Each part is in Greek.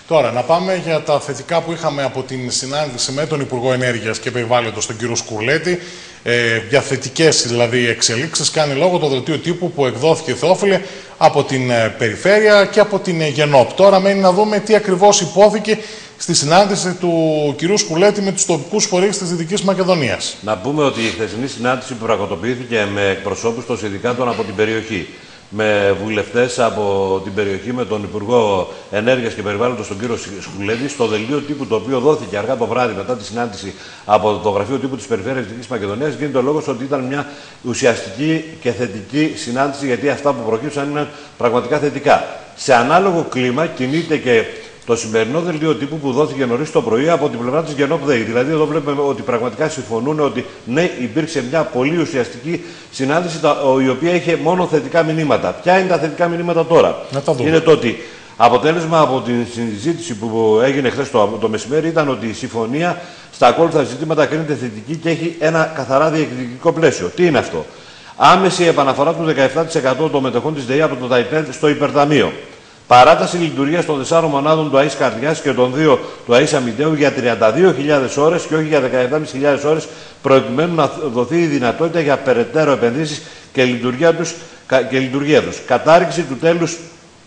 Τώρα, να πάμε για τα θετικά που είχαμε από την συνάντηση με τον Υπουργό Ενέργειας και Περιβάλλοντος, τον κύριο Σκουρλέτη. Για θετικές δηλαδή εξελίξεις κάνει λόγο το δελτίο τύπου που εκδόθηκε, Θεόφιλε, από την Περιφέρεια και από την Γενόπ. Τώρα μένει να δούμε τι ακριβώς υπόθηκε στη συνάντηση του κυρίου Σκουρλέτη με τους τοπικούς φορείς της Δυτικής Μακεδονίας. Να πούμε ότι η χθεσινή συνάντηση που πραγματοποιήθηκε με εκπροσώπους των συνδικάτων από την περιοχή, με βουλευτές από την περιοχή, με τον Υπουργό Ενέργειας και Περιβάλλοντος, τον κύριο Σκουρλέτη, στο δελτίο τύπου το οποίο δόθηκε αργά το βράδυ μετά τη συνάντηση από το Γραφείο Τύπου της Περιφέρειας της Δυτικής Μακεδονίας, γίνεται ο λόγος ότι ήταν μια ουσιαστική και θετική συνάντηση, γιατί αυτά που προκύψαν είναι πραγματικά θετικά. Σε ανάλογο κλίμα κινείται και το σημερινό δελτίο τύπου που δόθηκε νωρίς το πρωί από την πλευρά της Γενόπ ΔΕΗ. Δηλαδή, εδώ βλέπουμε ότι πραγματικά συμφωνούν ότι ναι, υπήρξε μια πολύ ουσιαστική συνάντηση, η οποία είχε μόνο θετικά μηνύματα. Ποια είναι τα θετικά μηνύματα τώρα? Είναι το ότι αποτέλεσμα από την συζήτηση που έγινε χθες το μεσημέρι ήταν ότι η συμφωνία στα ακόλουθα ζητήματα κρίνεται θετική και έχει ένα καθαρά διεκδικητικό πλαίσιο. Τι είναι αυτό? Άμεση επαναφορά του 17% των μετοχών της ΔΕΗ από το ΤΑΙΠΕΔ στο υπερταμείο. Παράταση λειτουργίας των 4 μονάδων του ΑΕΣ Καρδιάς και των 2 του ΑΕΣ Αμυντέου για 32.000 ώρες και όχι για 17.500 ώρες, προκειμένου να δοθεί η δυνατότητα για περαιτέρω επενδύσεις και λειτουργία τους. Κατάρριξη του τέλους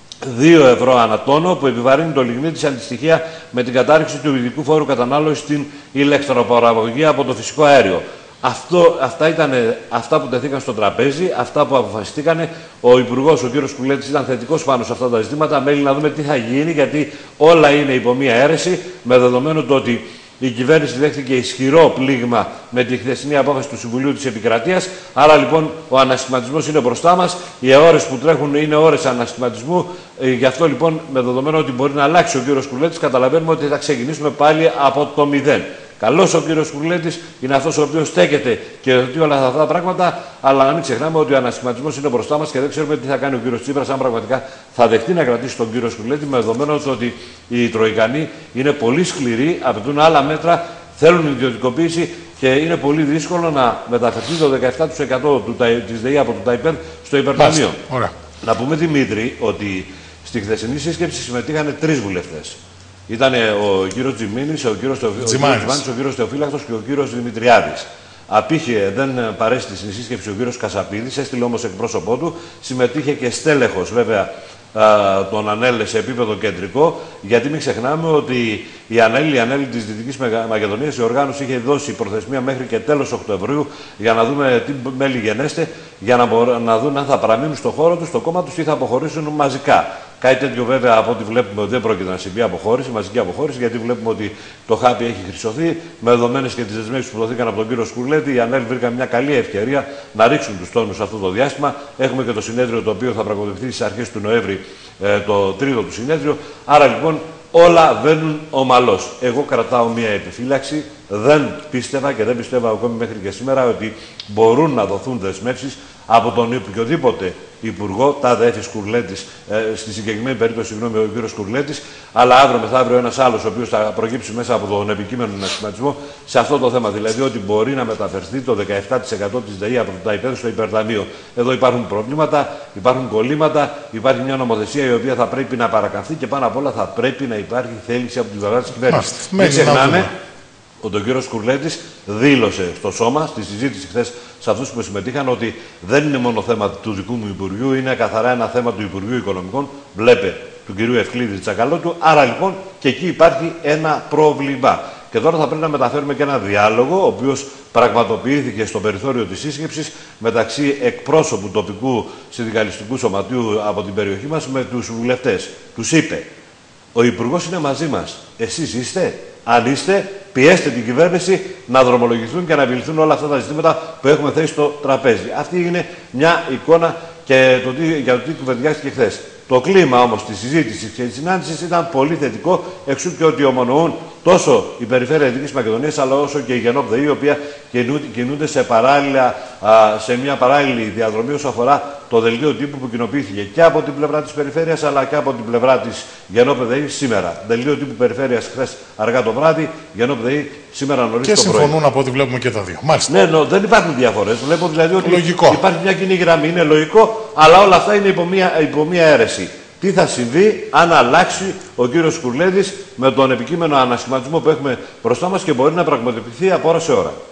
2 ευρώ ανατόνο που επιβαρύνει το λιγνίτη σε αντιστοιχεία με την κατάρριξη του ειδικού φόρου κατανάλωσης στην ηλεκτροπαραγωγή από το φυσικό αέριο. Αυτά ήταν αυτά που τεθήκαν στο τραπέζι, αυτά που αποφασιστήκαν. Ο Υπουργός, ο κ. Σκουρλέτης, ήταν θετικός πάνω σε αυτά τα ζητήματα. Μένει να δούμε τι θα γίνει, γιατί όλα είναι υπό μία αίρεση, με δεδομένο το ότι η κυβέρνηση δέχτηκε ισχυρό πλήγμα με τη χθεσινή απόφαση του Συμβουλίου της Επικρατείας. Άρα λοιπόν ο ανασχηματισμός είναι μπροστά μας. Οι ώρες που τρέχουν είναι ώρες ανασχηματισμού. Γι' αυτό λοιπόν, με δεδομένο ότι μπορεί να αλλάξει ο κ. Σκουρλέτης, καταλαβαίνουμε ότι θα ξεκινήσουμε πάλι από το μηδέν. Καλός ο κύριος Σκουρλέτης, είναι αυτός ο οποίος στέκεται και ρωτεί όλα αυτά τα πράγματα, αλλά να μην ξεχνάμε ότι ο ανασχηματισμός είναι μπροστά μας και δεν ξέρουμε τι θα κάνει ο κύριος Τσίπρας, αν πραγματικά θα δεχτεί να κρατήσει τον κύριο Σκουρλέτη, με δεδομένο ότι οι Τροικανοί είναι πολύ σκληροί, απαιτούν άλλα μέτρα, θέλουν ιδιωτικοποίηση και είναι πολύ δύσκολο να μεταφερθεί το 17% της ΔΕΗ από το ΤΑΙΠΕΔ στο υπερταμείο. Να πούμε, Δημήτρη, ότι στη χθεσινή σύσκεψη συμμετείχαν 3 βουλευτές. Ήταν ο κύριος Τζιμίνης, ο κύριος Τζιμάνης, ο κύριος Θεοφύλακτος και ο κύριος Δημητριάδης. Απήχε, δεν παρέστη στην σύσκεψη ο κύριος Κασαπίδης, έστειλε όμως εκπρόσωπό του. Συμμετείχε και στέλεχος, βέβαια, τον ΑΝΕΛ σε επίπεδο κεντρικό, γιατί μην ξεχνάμε ότι η ΑΝΕΛ της Δυτικής Μακεδονίας, η οργάνωση, είχε δώσει προθεσμία μέχρι και τέλος Οκτωβρίου για να δούμε τι μέλη γενέστε, για να δουν αν θα παραμείνουν στο χώρο τους, στο κόμμα τους, ή θα αποχωρήσουν μαζικά. Κάτι τέτοιο, βέβαια, από ό,τι βλέπουμε, δεν πρόκειται να συμβεί μαζική αποχώρηση, γιατί βλέπουμε ότι το χάπι έχει χρυσωθεί. Με δεδομένες και τις δεσμεύσεις που δοθήκαν από τον κύριο Σκουρλέτη, οι ΑΝΕΛ βρήκαν μια καλή ευκαιρία να ρίξουν τους τόνους αυτό το διάστημα. Έχουμε και το συνέδριο το οποίο θα πραγματοποιηθεί στις αρχές του Νοέμβρη, το τρίτο του συνέδριο. Άρα λοιπόν όλα βαίνουν ομαλώς. Εγώ κρατάω μια επιφύλαξη. Δεν πίστευα και δεν πιστεύω ακόμη μέχρι και σήμερα ότι μπορούν να δοθούν δεσμεύσεις από τον οποιοδήποτε υπουργό, τάδε έφη Σκουρλέτης, στη συγκεκριμένη περίπτωση, συγγνώμη, ο κ. Σκουρλέτης, αλλά αύριο μεθαύριο ένας άλλος, ο οποίος θα προκύψει μέσα από τον επικείμενο ανασχηματισμό, σε αυτό το θέμα. Δηλαδή ότι μπορεί να μεταφερθεί το 17% της ΔΕΗ από το ΤΑΙΠΕΔ στο υπερταμείο. Εδώ υπάρχουν προβλήματα, υπάρχουν κολλήματα, υπάρχει μια νομοθεσία η οποία θα πρέπει να παρακαμφθεί και πάνω απ' όλα θα πρέπει να υπάρχει θέληση από την πλευρά της κυβέρνησης. Μην ξεχνάμε ότι ο κ. Σκουρλέτης δήλωσε στο σώμα, στη συζήτηση χθες σε αυτούς που συμμετείχαν, ότι δεν είναι μόνο θέμα του δικού μου Υπουργείου, είναι καθαρά ένα θέμα του Υπουργείου Οικονομικών, βλέπε, του κ. Ευκλήδη Τσακαλώτου. Άρα λοιπόν και εκεί υπάρχει ένα πρόβλημα. Και τώρα θα πρέπει να μεταφέρουμε και ένα διάλογο, ο οποίος πραγματοποιήθηκε στο περιθώριο της σύσκεψης μεταξύ εκπρόσωπου τοπικού συνδικαλιστικού σωματείου από την περιοχή μας με τους βουλευτές. Τους είπε, ο Υπουργός είναι μαζί μας. Εσείς είστε? Αν είστε, πιέστε την κυβέρνηση να δρομολογηθούν και να επιληθούν όλα αυτά τα ζητήματα που έχουμε θέσει στο τραπέζι. Αυτή είναι μια εικόνα και για το τι κουβεντιάστηκε χθες. Το κλίμα όμως της συζήτησης και της συνάντησης ήταν πολύ θετικό, εξού και ότι ομονοούν τόσο η Περιφέρεια Δυτικής Μακεδονίας, αλλά όσο και η Γενόπ ΔΕΗ, η οποία κινούνται σε μια παράλληλη διαδρομή όσο αφορά το δελτίο τύπου που κοινοποιήθηκε και από την πλευρά της Περιφέρειας, αλλά και από την πλευρά της Γενόπ ΔΕΗ σήμερα. Δελτίο τύπου Περιφέρειας χθες αργά το βράδυ, Γενόπ ΔΕΗ σήμερα νωρίς το πρωί. Και συμφωνούν από ό,τι βλέπουμε και τα δύο. Μάλιστα. Ναι, δεν υπάρχουν διαφορές. Βλέπω δηλαδή ότι υπάρχει μια κοινή γραμμή. Είναι λογικό, αλλά όλα αυτά είναι υπό μία αίρεση. τι θα συμβεί αν αλλάξει ο κύριος Σκουρλέτης με τον επικείμενο ανασχηματισμό που έχουμε μπροστά μας και μπορεί να πραγματοποιηθεί από ώρα σε ώρα.